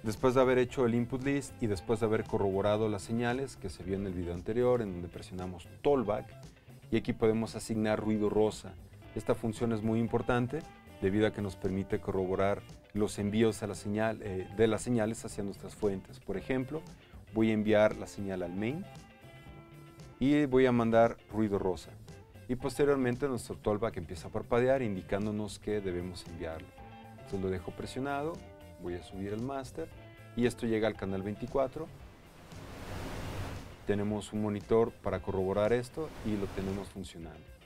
Después de haber hecho el input list y después de haber corroborado las señales que se vio en el video anterior, en donde presionamos Tollback, y aquí podemos asignar ruido rosa. Esta función es muy importante debido a que nos permite corroborar los envíos a la señal, de las señales hacia nuestras fuentes. Por ejemplo, voy a enviar la señal al main y voy a mandar ruido rosa. Y posteriormente nuestro Tollback empieza a parpadear indicándonos que debemos enviarlo. Entonces lo dejo presionado, voy a subir el máster y esto llega al canal 24. Tenemos un monitor para corroborar esto y lo tenemos funcionando.